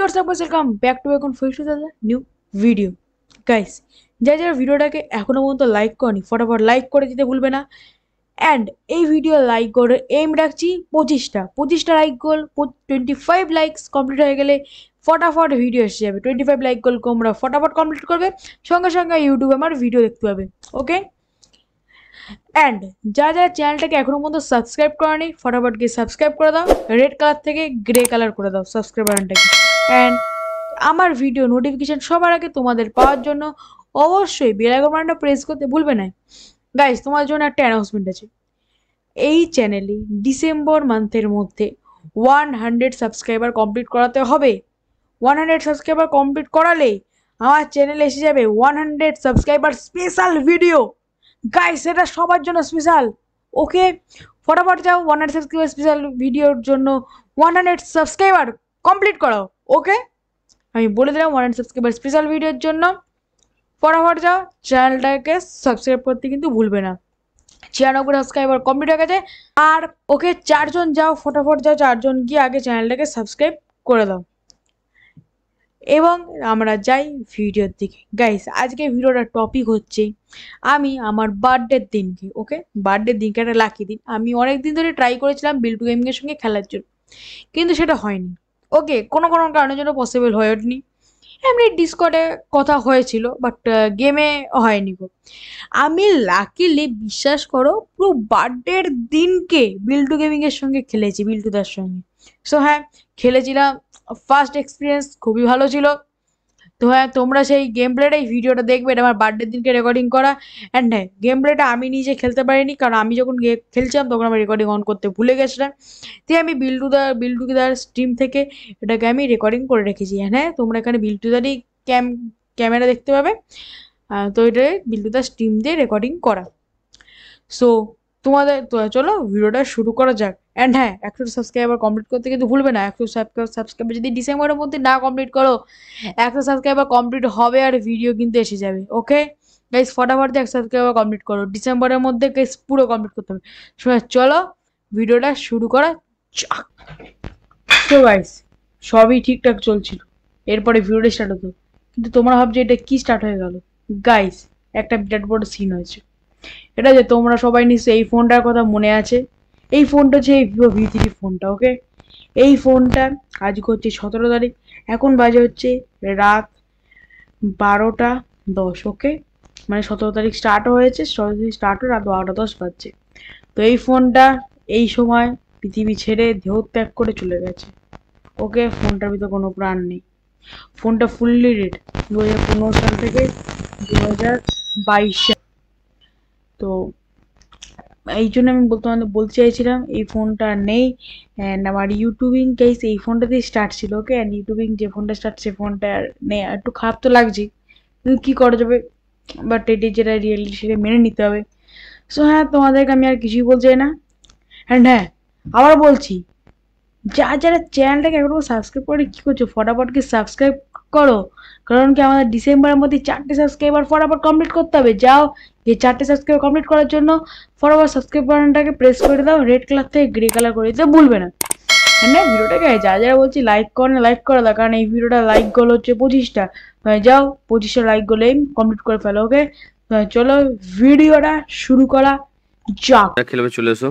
what's up, welcome back to এখন ফেসু দাদা new video guys. যারা ভিডিওটাকে এখনো পর্যন্ত লাইক করনি ফটাফট লাইক করে দিতে ভুলবে না। অ্যান্ড এই ভিডিও লাইক করে এইম রাখছি 25টা লাইক গোল 25 লাইকস কমপ্লিট হয়ে গেলে ফটাফট ভিডিও এসে যাবে। 25 লাইক গোল তোমরা ফটাফট কমপ্লিট করবে, সঙ্গে সঙ্গে ইউটিউবে আমার ভিডিও দেখতে পাবে। ওকে, অ্যান্ড যারা চ্যানেলটাকে এখনো পর্যন্ত সাবস্ক্রাইব করেনি ফটাফট গিয়ে সাবস্ক্রাইব করে দাও, রেড কালার থেকে গ্রে কালার করে দাও সাবস্ক্রাইব বাটনটাকে। অ্যান্ড আমার ভিডিও নোটিফিকেশন সবার আগে তোমাদের পাওয়ার জন্য অবশ্যই বেল আইকন বাটনটা প্রেস করতে ভুলবে না। গাইস, তোমার জন্য একটা অ্যানাউন্সমেন্ট আছে। এই চ্যানেলে ডিসেম্বর মান্থের মধ্যে 100 সাবস্ক্রাইবার কমপ্লিট করাতে হবে। 100 সাবস্ক্রাইবার কমপ্লিট করালে আমার চ্যানেলে এসে যাবে 100 সাবস্ক্রাইবার স্পেশাল ভিডিও। গাইস, এটা সবার জন্য স্পেশাল। ওকে, ফটাফট যাও 100 সাবস্ক্রাইবার স্পেশাল ভিডিওর জন্য 100 সাবস্ক্রাইবার কমপ্লিট করাও। ওকে, আমি বলে দিলাম 100 সাবস্ক্রাইবার স্পেশাল ভিডিওর জন্য ফটাফট যাও, চ্যানেলটাকে সাবস্ক্রাইব করতে কিন্তু ভুলবে না। 96 সাবস্ক্রাইবার কমপ্লিট হয়ে গেছে। আর ওকে, 4 জন যাও, ফটাফট যাও 4 জন গিয়ে আগে চ্যানেলটাকে সাবস্ক্রাইব করে দাও এবং আমরা যাই ভিডিওর দিকে। গাইস, আজকে ভিডিওটার টপিক হচ্ছে আমি আমার বার্থডের দিনকে, ওকে বার্থডের দিনকে একটা লাকি দিন, আমি অনেক দিন ধরে ট্রাই করেছিলাম বিল্টু গেমিংয়ের সঙ্গে খেলার জন্য, কিন্তু সেটা হয়নি। ওকে, কোনো কারণের জন্য পসিবল হয়ে ওঠেনি। এমনি ডিসকর্ডে কথা হয়েছিল, বাট গেমে হয়নি গো। আমি লাকিলি বিশ্বাস করো পুরো বার্থডের দিনকে বিল্টু গেমিংয়ের সঙ্গে খেলেছি, বিল্টুদার সঙ্গে। সো হ্যাঁ, খেলেছিলাম, ফার্স্ট এক্সপিরিয়েন্স খুবই ভালো ছিল। তো হ্যাঁ, তোমরা সেই গেম প্লেটা এই ভিডিওটা দেখবে, এটা আমার বার্থডের দিনকে রেকর্ডিং করা। অ্যান্ড হ্যাঁ, গেম প্লেটা আমি নিজে খেলতে পারিনি, কারণ আমি যখন খেলছিলাম তখন আমি রেকর্ডিং অন করতে ভুলে গেছিলাম। তাই আমি বিল্টুদার স্ট্রিম থেকে এটাকে আমি রেকর্ডিং করে রেখেছি। হ্যাঁ, তোমরা এখানে বিল্টুদারই ক্যামেরা দেখতে পাবে। তো এটা বিল্টুদার স্ট্রিম দিয়ে রেকর্ডিং করা। সো তোমাদের তো চলো ভিডিওটা শুরু করা যাক। অ্যান্ড হ্যাঁ, 100 সাবস্ক্রাইবার কমপ্লিট করতে কিন্তু ভুলবে না। 100 সাবস্ক্রাইবার যদি ডিসেম্বরের মধ্যে না কমপ্লিট করো, 100 সাবস্ক্রাইবার কমপ্লিট হবে আর ভিডিও কিন্তু এসে যাবে। ওকে গাইস, ফটাফট 100 সাবস্ক্রাইবার কমপ্লিট করো, ডিসেম্বরের মধ্যে গাইস পুরো কমপ্লিট করতে হবে। চলো ভিডিওটা শুরু করা যাক। তো গাইস, সবই ঠিকঠাক চলছিল, এরপরে ভিডিওটা স্টার্ট হতো, কিন্তু তোমরা ভাবছো এটা কি স্টার্ট হয়ে গেল। গাইস, একটা বিরাট বড় সিন হয়েছে। এটা যে তোমরা সবাই নিশ্চয়ই এই ফোনটার কথা মনে আছে, এই ফোনটা হচ্ছে এই ভিভো V3 ফোনটা। ওকে, এই ফোনটা আজকে হচ্ছে 17 তারিখ, এখন বাজে হচ্ছে রাত 12:10। ওকে, মানে 17 তারিখ স্টার্ট হয়েছে, 17 তারিখ স্টার্ট হয়ে রাত 12:10 বাজছে। তো এই ফোনটা এই সময় পৃথিবী ছেড়ে দেহত্যাগ করে চলে গেছে। ওকে, ফোনটার ভিতরে কোনো প্রাণ নেই। ফোনটা ফুললি রেড 2015 সাল থেকে 2022 সাল। তো এই জন্য আমি বলতে চাইছিলাম এই ফোনটা নেই। অ্যান্ড আমার ইউটিউবিং কেস এই ফোনটা দিয়ে স্টার্ট ছিল। ওকে, অ্যান্ড ইউটিউবিং যে ফোনটা স্টার্ট সে ফোনটা নেই, একটু খারাপ তো লাগছে, কিন্তু কী করা যাবে, বাট এটি যেটা রিয়েলিটি সেটা মেনে নিতে হবে। সো হ্যাঁ, তোমাদেরকে আমি আর কিছুই বলতে চাই না। অ্যান্ড হ্যাঁ, আবার বলছি, যারা চ্যানেলটাকে এখনো সাবস্ক্রাইব করে কী করছো, ফটাফটকে সাবস্ক্রাইব করো, কারণ কি আমাদের ডিসেম্বরের মধ্যে 4টে সাবস্ক্রাইবার ফটাফট কমপ্লিট করতে হবে। যাও, এই 4টে সাবস্ক্রাইবার কমপ্লিট করার জন্য ফটাফট সাবস্ক্রাইব বাটনটাকে প্রেস করে দাও, রেড কালার থেকে গ্রে কালার করে দিতে ভুলবে না। হ্যাঁ, ভিডিওটাকে যারা বলছি লাইক করে না, লাইক করে দাও, কারণ এই ভিডিওটা লাইক গোল হচ্ছে 25টা। যাও 25টা লাইক গোল কমপ্লিট করে ফেলো। ওকে, চলো ভিডিওটা শুরু করা যাক। খেলবে চলে এসো,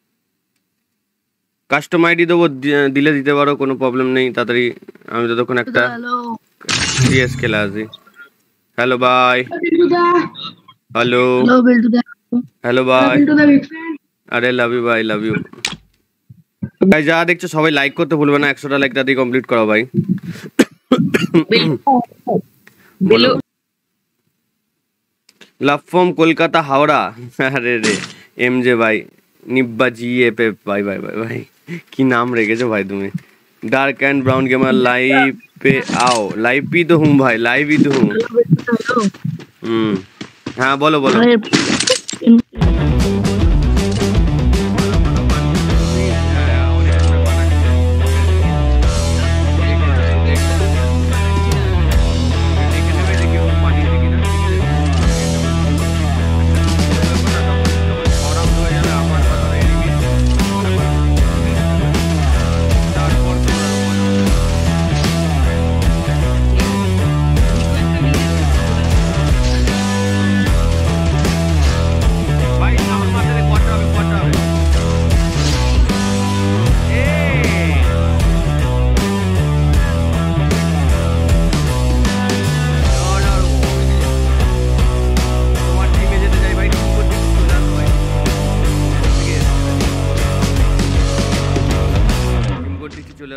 কাস্টম আইডি দেবো, দিলে দিতে পারো, কোনো প্রবলেম নেই। তাড়াতাড়ি আমি ততক্ষণ একটা সিএস খেলে আসি। Hello bye, hello hello bye, আরে লাভ ইউ ভাই, লাভ ইউ ভাই। যা দেখছো সবাই লাইক করতে ভুলবে না, 100টা লাইক তাড়াতাড়ি কমপ্লিট করো ভাই। বলো, লাভ ফ্রম কলকাতা হাওড়া। আরে রে এমজে ভাই, নিব্বা GFF ভাই ভাই ভাই ভাই, কি नाम রেখেছো ভাই তুমি। Dark and brown gamer live पे आओ, लाइव भी तो हूँ भाई, लाइव भी तो हूँ। हाँ बोलो बोलो।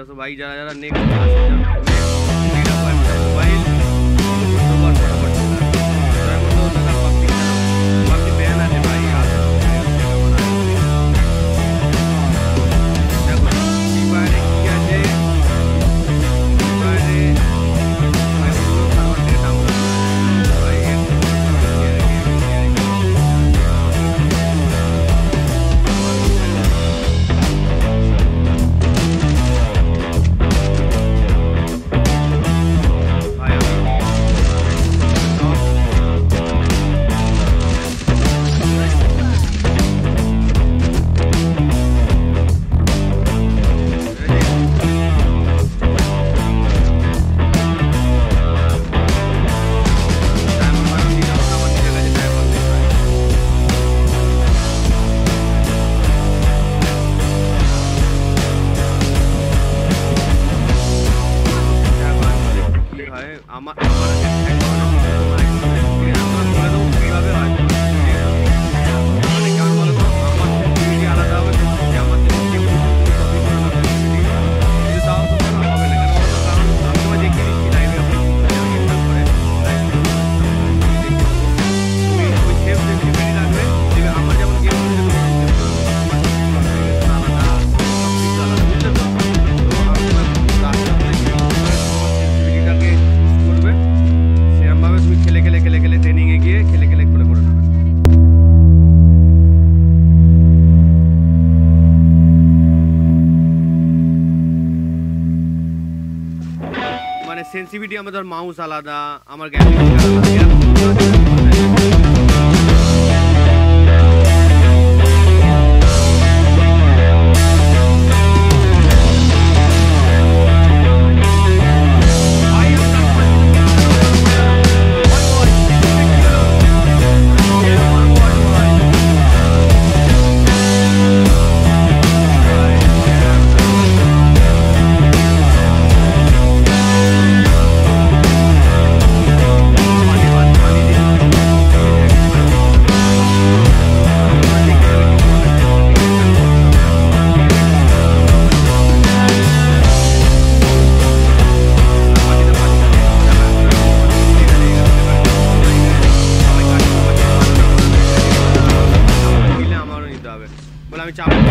সো ভাই যারা যারা নেক্সট ক্লাসে যাবে মোবাইল ফটোবার ফটোবার তার মধ্যে ওটা পাবলিক ব্যান আছে ভাই দেখো কি বাইরে কি আছে বাইরে ভাই পুরো সার্ভার থেকে ডাউনলোড ভাই সেন্সিটিভিটি আমাদের মাউস আলাদা আমার গ্যালারি বলে আমি চাপ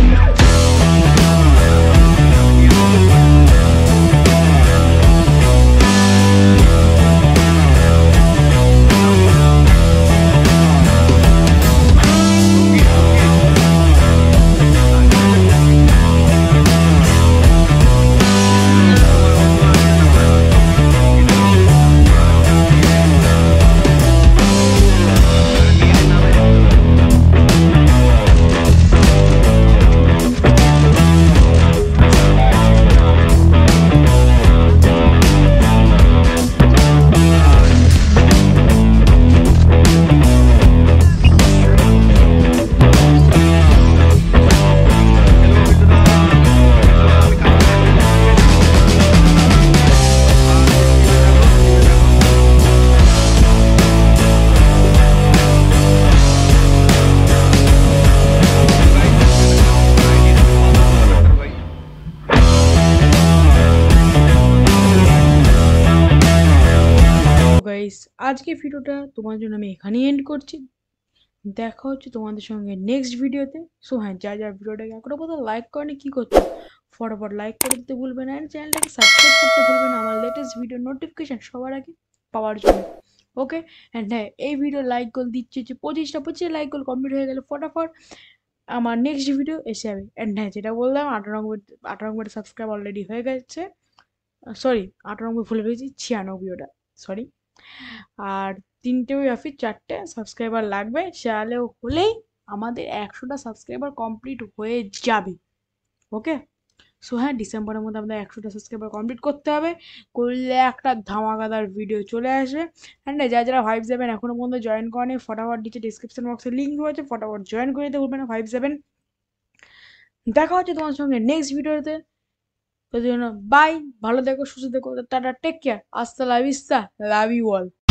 গাইস আজকে ভিডিওটা তোমার জন্য আমি এখানেই এন্ড করছি। দেখা হচ্ছে তোমাদের সঙ্গে নেক্সট ভিডিওতে। সো হ্যাঁ, যা যা ভিডিওটাকে এখনো পর্যন্ত লাইক করেনি কি করছো, ফটাফট লাইক করে দিতে ভুলবে না, এন্ড চ্যানেলটাকে সাবস্ক্রাইব করতে ভুলবে না আমার লেটেস্ট ভিডিও নোটিফিকেশন সবার আগে পাওয়ার জন্য। ওকে, অ্যান্ড হ্যাঁ, এই ভিডিও লাইক গোল দিচ্ছে যে 25 লাইক গোল কমপ্লিট হয়ে গেলে ফটাফট আমার নেক্সট ভিডিও এসে যাবে। অ্যান্ড হ্যাঁ, যেটা বললাম 98 সাবস্ক্রাইব অলরেডি হয়ে গেছে, সরি 98 ভুলে গেছি, 96 ওটা, সরি। আর 3টে অফিস 4টে সাবস্ক্রাইবার লাগবে, সেয়ালেও হলেই আমাদের 100টা সাবস্ক্রাইবার কমপ্লিট হয়ে যাবে। ওকে, সো হ্যাঁ, ডিসেম্বরের মধ্যে আমাদের 100টা সাবস্ক্রাইবার কমপ্লিট করতে হবে, করলে একটা ধামাকাদার ভিডিও চলে আসবে। অ্যান্ড যারা 5-7 এখনো পর্যন্ত জয়েন করেনি, ফটাফট নিচে ডিসক্রিপশন বক্সে লিঙ্ক রয়েছে, ফটাফট জয়েন করে দিতে ভুলবে না 5-7। দেখা হচ্ছে তোমার সঙ্গে নেক্সট ভিডিওতে। তো জন্য বাই, ভালো দেখো, সুস্থ দেখো, টাটা, টেক কেয়ার, আস্তা লা ভিস্তা, লাভ ইউ অল।